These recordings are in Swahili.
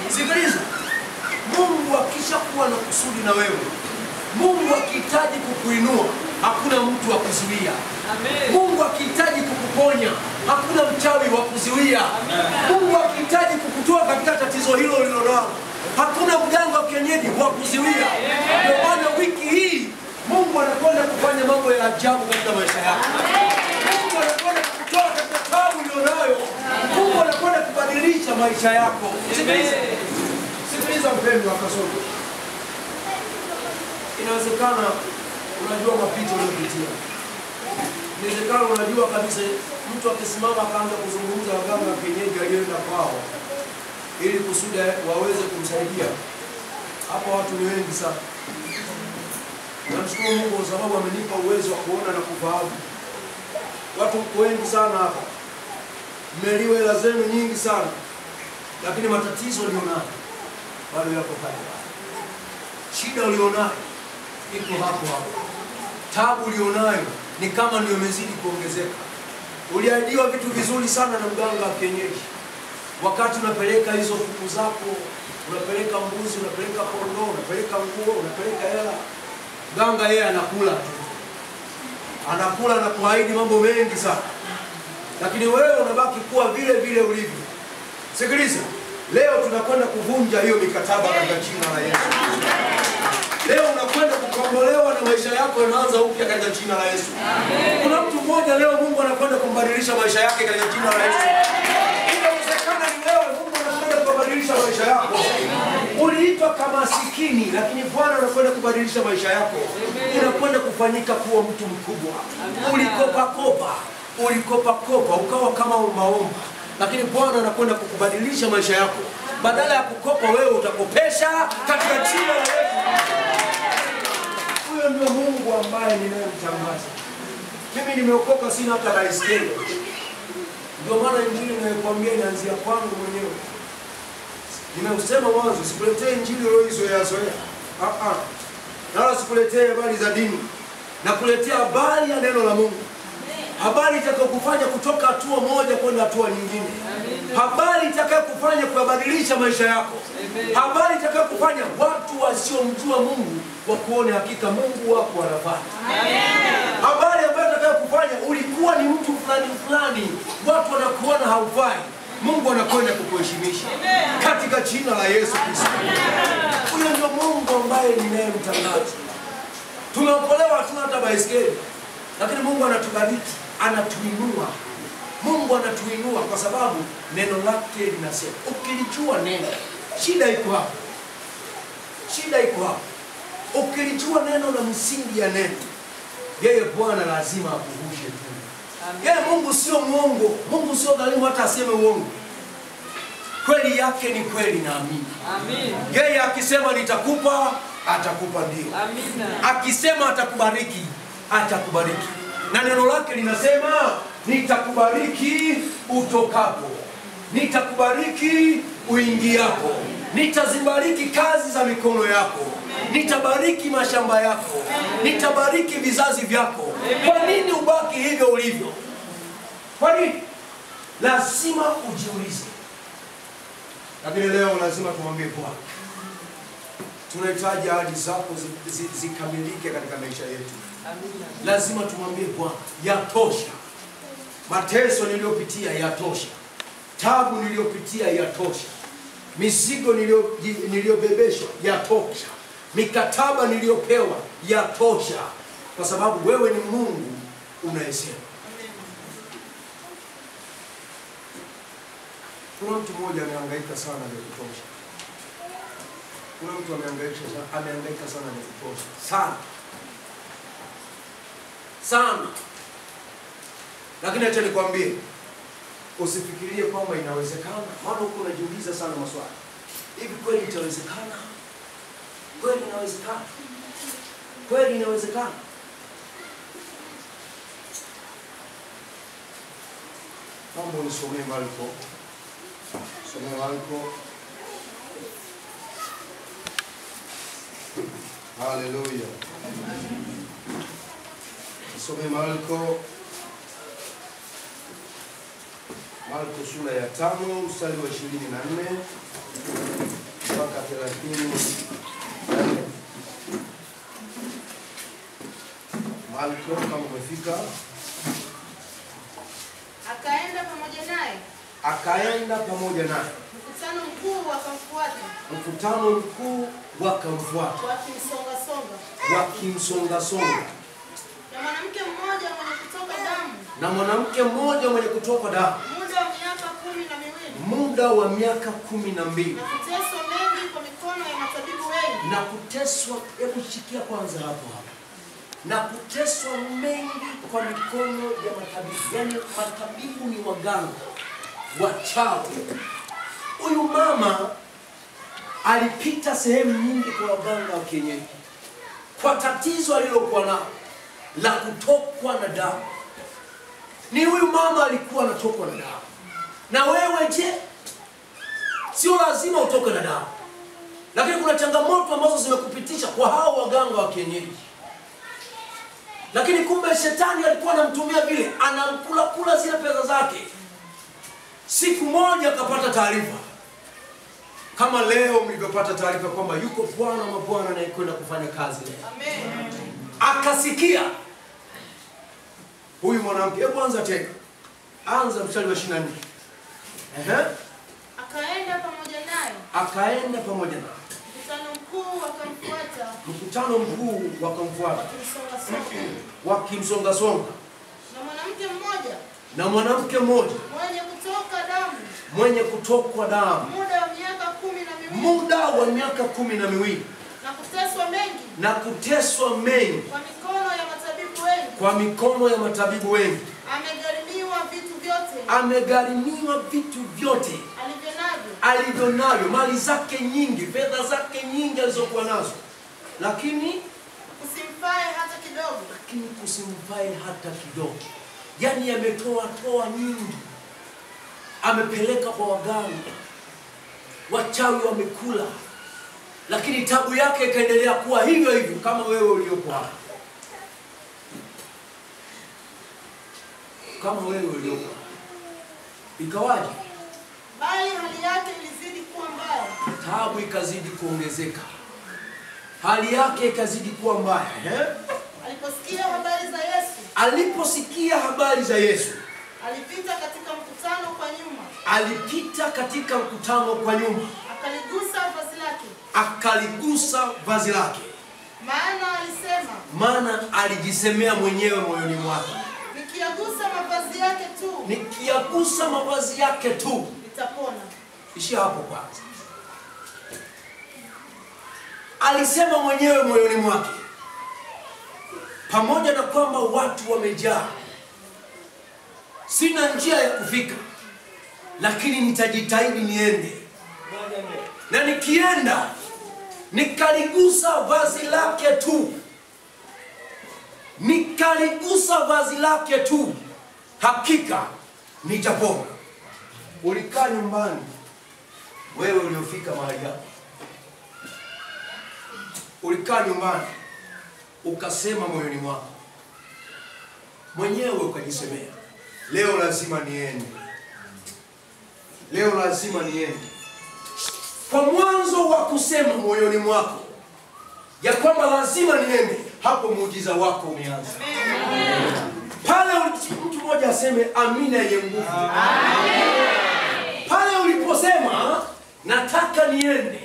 Sikiliza. Mungu akishakuwa na kusudi na wewe, Mungu akihitaji kukuinua, hakuna mtu wa kuzuia. Mungu akihitaji kukuponya, hakuna mchawi wa kuzuia. Mungu akihitaji kukutoa katika tatizo hilo ulilonalo, hakuna mganga wa kienyeji wa kuzuia. Ndio maana wiki hii Mungu anakwenda kufanya mambo ya ajabu katika maisha yako. Mungu anakwenda kukutoa katika taabu ulionayo. Mungu anakwenda kubadilisha maisha yako. Sikiliza mpendwa Kasoro. Inawezekana unajua mapito unayopitia. Inawezekana unajua kabisa mtu akisimama akaanza kuzungumza waganga wa kienyeji aliyoenda kwao ili kusudi waweze kumsaidia. Hapa watu ni wengi sana. Namshukuru Mungu kwa sababu amenipa uwezo wa kuona na kufahamu. Watu wengi sana hapa. Mmeliwa hela zenu nyingi sana. Lakini matatizo ulionayo bado yako pale. Shida ulionayo iko hapo hapo. Taabu ulionayo ni kama ndio imezidi kuongezeka. Uliahidiwa vitu vizuri sana na mganga wa kienyeji. Wakati unapeleka hizo kuku zako, unapeleka mbuzi, unapeleka kondoo, unapeleka nguo, unapeleka hela, mganga yeye anakula. Anakula na kuahidi mambo mengi sana. Lakini wewe unabaki kuwa vile vile ulivyo. Sikiliza. Leo tunakwenda kuvunja hiyo mikataba katika jina la Yesu. Leo unakwenda kukombolewa na maisha yako yanaanza upya katika jina la Yesu. Kuna mtu mmoja leo Mungu anakwenda kumbadilisha maisha yake katika jina la Yesu. Inawezekana ni wewe, Mungu anakwenda kubadilisha maisha yako. Uliitwa kama maskini, lakini Bwana anakwenda kubadilisha maisha yako. Unakwenda kufanyika kuwa mtu mkubwa. Ulikopa kopa, ukawa kama ombaomba. Lakini Bwana anakwenda kukubadilisha maisha yako. Badala ya kukopa wewe utakopesha katika jina la Yesu. Huyo ndio Mungu ambaye ninayemtangaza. Mimi nimeokoka sina hata baiskeli. Ndio maana injili ninayokuambia inaanzia kwangu mwenyewe. Nimeusema mwanzo, sikuletee injili uliyoizoea. Na sikuletee habari za dini. Nakuletea habari ya neno la Mungu. Habari itakayokufanya kutoka hatua moja kwenda hatua nyingine. Habari itakayokufanya kubadilisha maisha yako. Habari itakayokufanya watu wasiomjua Mungu wakuone hakika Mungu wako anafanya. Habari ambayo itakayokufanya ulikuwa ni mtu fulani, watu wanakuona haufai, Mungu anakwenda kukuheshimisha katika jina la Yesu Kristo. Huyo ndio Mungu ambaye ninayemtangaza. Tumeokolewa hatuna hata baiskeli, lakini Mungu anatubariki, anatuinua. Mungu anatuinua kwa sababu neno lake linasema. Ukilijua neno, shida iko hapo. Shida iko hapo. Ukilijua neno na msingi ya neno, yeye Bwana lazima akuvushe tu. Yeye Mungu sio mwongo. Mungu sio dhalimu hata aseme uongo. Kweli yake ni kweli na amini. Amen. Yeye akisema nitakupa, atakupa ndio. Amina. Akisema atakubariki, atakubariki. Na neno lake linasema nitakubariki utokapo, nitakubariki uingiapo, nitazibariki kazi za mikono yako, nitabariki mashamba yako, nitabariki vizazi vyako. Kwa nini ubaki hivyo ulivyo? Kwa nini? Lazima ujiulize. Lakini leo lazima tumwambie Bwana, tunahitaji ahadi zako zikamilike katika maisha yetu. Lazima tumwambie Bwana, yatosha. Mateso niliyopitia yatosha. Tabu niliyopitia yatosha. Mizigo niliyobebeshwa yatosha. Mikataba niliyopewa yatosha. Kwa sababu wewe ni Mungu unayesema. Kuna mtu mmoja amehangaika sana na kutosha. Kuna mtu amehangaika sana na kutosha. Sana. Lakini acha nikwambie, usifikirie kwamba inawezekana. Maana huko unajiuliza sana maswali. Hivi kweli itawezekana? Kweli inawezekana? Kweli inawezekana? Mambo nisomee Marko. Somee Marko. Hallelujah. Somee Marko. Marko sura ya 5 mstari wa 24. Kama umefika. Akaenda pamoja naye. Akaenda pamoja naye. Mkutano mkuu wakamfuata. Mkutano mkuu wakamfuata. Wakimsonga-songa. Na mwanamke mmoja mwenye kutoka damu. Na mwanamke mmoja mwenye kutoka damu. Muda wa miaka 12. Muda wa miaka 12. Na kuteswa mengi kwa mikono ya matabibu wengi. Na kuteswa, hebu shikia kwanza hapo. Na kuteswa mengi kwa mikono ya matabibu. Yaani matabibu ni waganga, wachawi. Huyu mama alipita sehemu nyingi kwa waganga wa kienyeji kwa tatizo alilokuwa nalo la kutokwa na damu. Ni huyu mama alikuwa anatokwa na damu. Na wewe je? Sio lazima utoke na damu. Lakini kuna changamoto ambazo zimekupitisha kwa hao waganga wa kienyeji. Lakini kumbe shetani alikuwa anamtumia vile, anamkula zile pesa zake. Siku moja akapata taarifa. Kama leo mlivyopata taarifa kwamba yuko Bwana wa mabwana anayekwenda kufanya kazi leo. Amen. Akasikia huyu mwanamke, hebu anza tena. Anza mstari wa 24. Akaenda pamoja naye. Akaenda pamoja naye. Mkutano mkuu wakamfuata. Mkutano mkuu wakamfuata. Wakimsonga-songa. Na mwanamke mmoja. Mwenye kutoka damu. Mwenye kutokwa damu. Muda wa miaka 12. Muda wa miaka 12. Na kuteswa mengi. Na kuteswa mengi. Kwa mikono ya matabibu wengi. Kwa mikono ya matabibu wengi. Amegharimiwa vitu vyote. Amegharimiwa vitu vyote. Alivyonavyo, mali zake nyingi, fedha zake nyingi alizokuwa nazo. Lakini kusimfae hata kidogo. Yaani ametoa nyingi. Amepeleka kwa waganga. Wachawi wamekula. Lakini tabu yake ikaendelea kuwa hivyo hivyo kama wewe uliokuwa hapa. Kama wewe uliokuwa. Ikawaje? Bali hali yake ilizidi kuwa mbaya. Tabu ikazidi kuongezeka. Hali yake ikazidi kuwa mbaya. Aliposikia habari za Yesu. Aliposikia habari za Yesu. Alipita katika mkutano kwa nyuma. Alipita katika mkutano kwa nyuma. Akaligusa vazi lake. Akaligusa vazi lake. Maana alijisemea mwenyewe moyoni mwake. Nikiyagusa mavazi yake tu. Nikiyagusa mavazi yake tu. Nitapona. Ishia hapo kwanza. Alisema mwenyewe moyoni mwake. Pamoja na kwamba watu wamejaa. Sina njia ya kufika. Lakini nitajitahidi niende. Na nikienda nikaligusa vazi lake tu. Nikaligusa vazi lake tu. Hakika nitapona. Ulikaa nyumbani wewe uliofika mahali hapo. Ulikaa nyumbani ukasema moyoni mwako. Mwenyewe ukajisemea, leo lazima niende. Leo lazima niende. Kwa mwanzo wa kusema moyoni mwako ya kwamba lazima niende, hapo muujiza wako umeanza. Pale mtu mmoja aseme amina yenye nguvu. Pale uliposema nataka niende,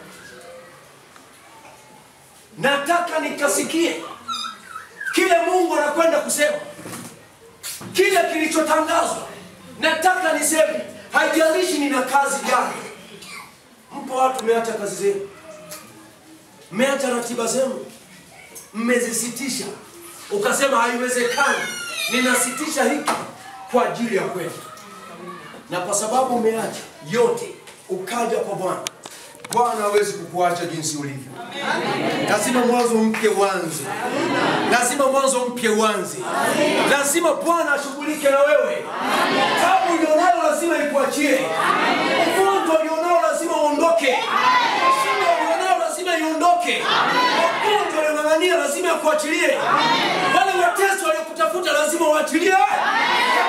nataka nikasikie kile Mungu anakwenda kusema, kile kilichotangazwa, nataka niseme, haijalishi nina kazi gani. Mpo watu mmeacha kazi zenu, mmeacha ratiba zenu, mmezisitisha, ukasema haiwezekani, ninasitisha hiki kwa ajili ya kweli. Na kwa sababu umeacha yote ukaja kwa Bwana, Bwana hawezi kukuacha jinsi ulivyo. Lazima mwanzo mpya uanze. Lazima mwanzo mpya uanze. Lazima Bwana ashughulike na wewe. Tabu ulionayo lazima ikuachie. Ugonjwa ulionayo lazima uondoke. Shida ulionayo lazima iondoke. Ugonjwa uliong'ang'ania lazima akuachilie. Wale watesi waliokutafuta lazima waachilie.